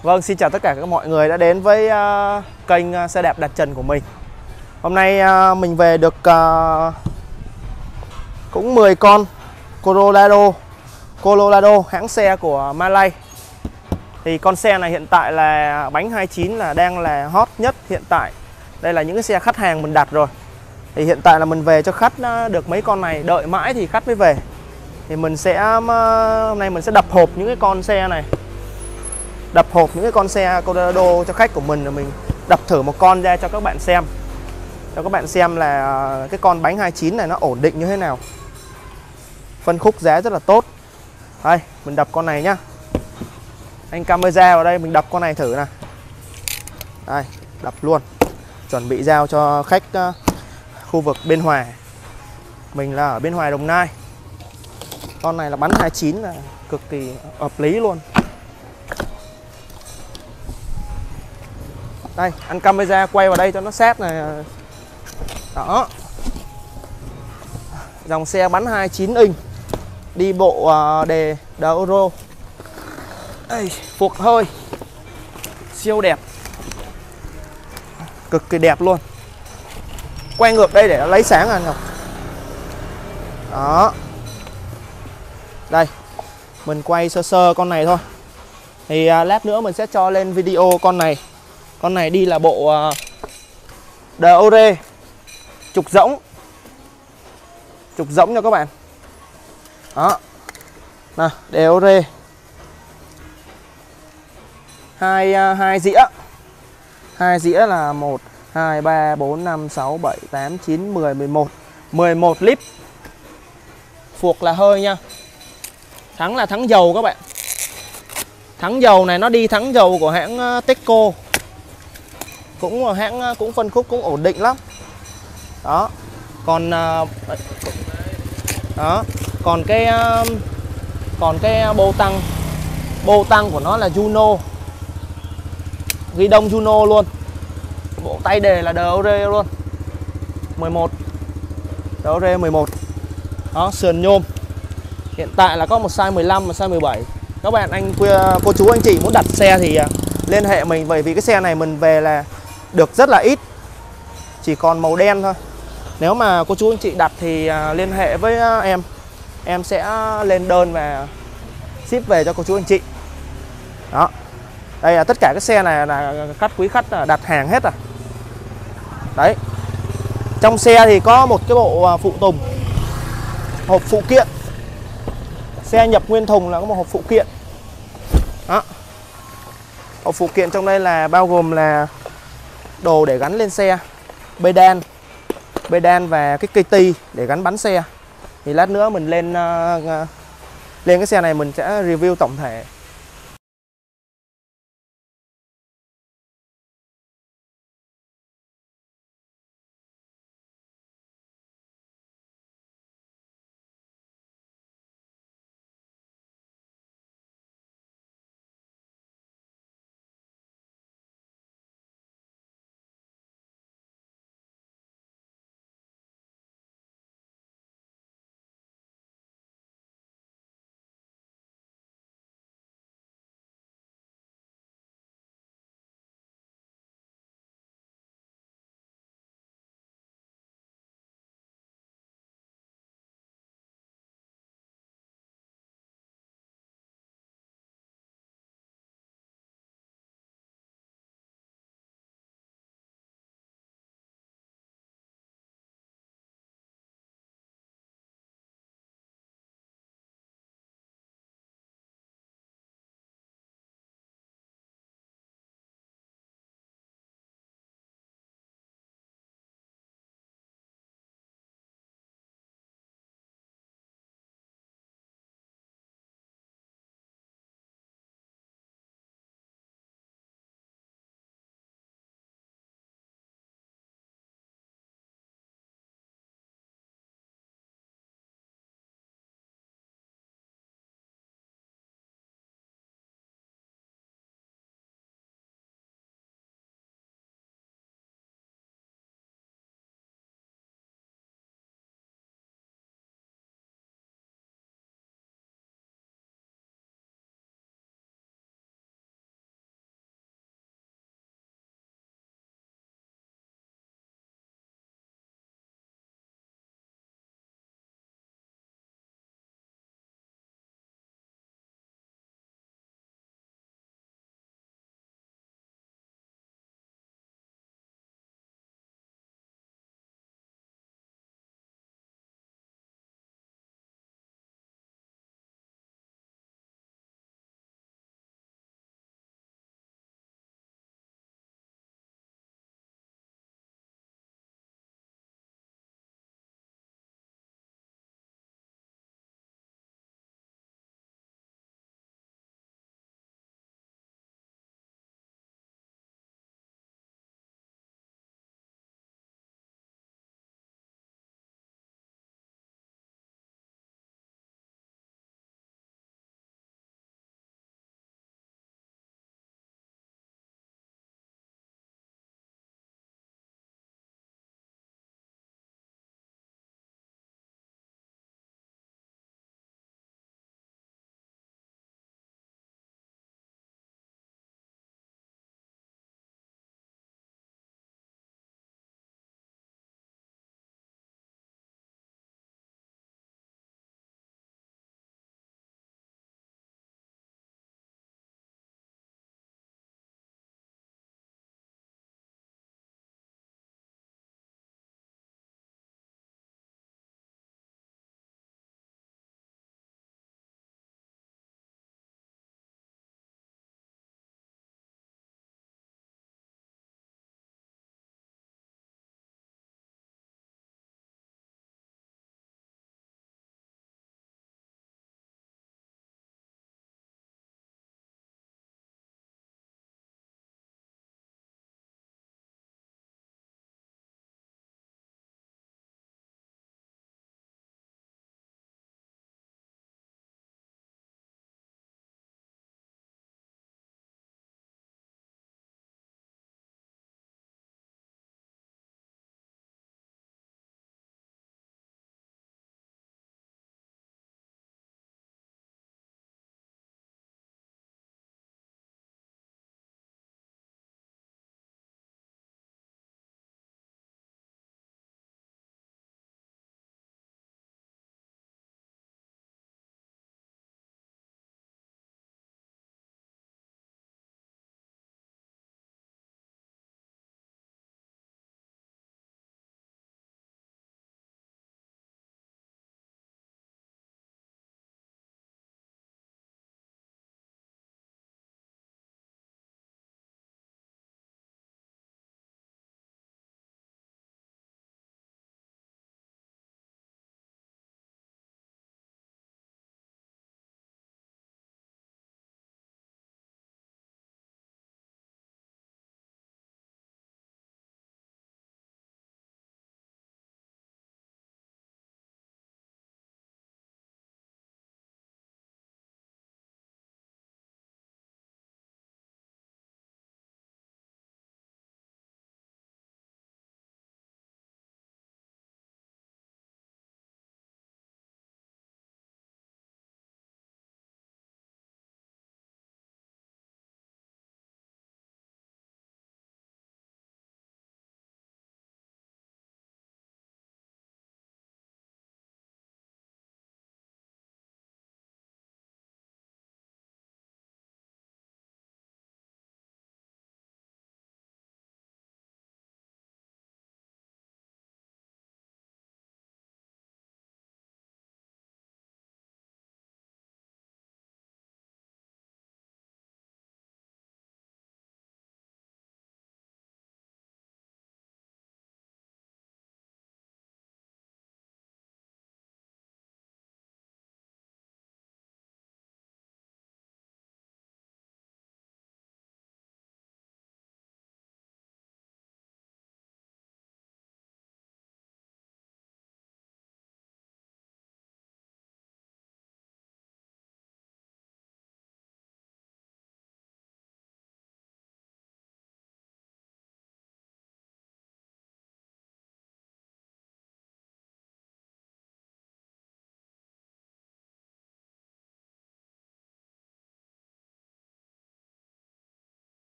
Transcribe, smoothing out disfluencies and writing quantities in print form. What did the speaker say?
Vâng, xin chào tất cả các mọi người đã đến với kênh xe đạp đặt trần của mình. Hôm nay mình về được cũng 10 con Colorado hãng xe của Malay. Thì con xe này hiện tại là bánh 29 là đang là hot nhất hiện tại. Đây là những cái xe khách hàng mình đặt rồi. Thì hiện tại là mình về cho khách được mấy con này, đợi mãi thì khách mới về. Thì mình sẽ hôm nay mình sẽ đập hộp những cái con xe này. Đập hộp những cái con xe Colorado cho khách của mình, rồi mình đập thử một con ra cho các bạn xem. Cho các bạn xem là cái con bánh 29 này nó ổn định như thế nào. Phân khúc giá rất là tốt. Đây, mình đập con này nhá. Anh camera vào đây, mình đập con này thử nè. Đây, đập luôn. Chuẩn bị giao cho khách khu vực Biên Hòa. Mình là ở Biên Hòa, Đồng Nai. Con này là bánh 29 là cực kỳ hợp lý luôn. Đây, anh camera quay vào đây cho nó sát này. Đó. Dòng xe bánh 29 inch. Đi bộ đề Euro. Đây, phuộc hơi. Siêu đẹp. Cực kỳ đẹp luôn. Quay ngược đây để nó lấy sáng anh Ngọc. Đó. Đây, mình quay sơ sơ con này thôi. Thì lát nữa mình sẽ cho lên video con này. Con này đi là bộ Deore trục rỗng. Trục rỗng nha các bạn. Đó. Nào, Deore. Hai dĩa. Hai dĩa là 1 2 3 4 5 6 7 8 9 10 11. 11 lít. Phuộc là hơi nha. Thắng là thắng dầu các bạn. Thắng dầu này nó đi thắng dầu của hãng Teco. Cũng hãng cũng phân khúc cũng ổn định lắm. Đó. Còn đó, còn cái bô tăng của nó là Juno. Ghi đông Juno luôn. Bộ tay đề là Deore luôn. 11. Deore 11. Đó, sườn nhôm. Hiện tại là có một size 15 và size 17. Các bạn cô chú anh chị muốn đặt xe thì liên hệ mình, bởi vì cái xe này mình về là được rất là ít. Chỉ còn màu đen thôi. Nếu mà cô chú anh chị đặt thì liên hệ với em. Em sẽ lên đơn và ship về cho cô chú anh chị. Đó. Đây là tất cả các xe này là quý khách đặt hàng hết rồi. Đấy. Trong xe thì có một cái bộ phụ tùng. Hộp phụ kiện. Xe nhập nguyên thùng là có một hộp phụ kiện. Đó. Hộp phụ kiện trong đây là bao gồm là đồ để gắn lên xe, Bedan và cái cây ti để gắn bánh xe. Thì lát nữa mình lên cái xe này mình sẽ review tổng thể.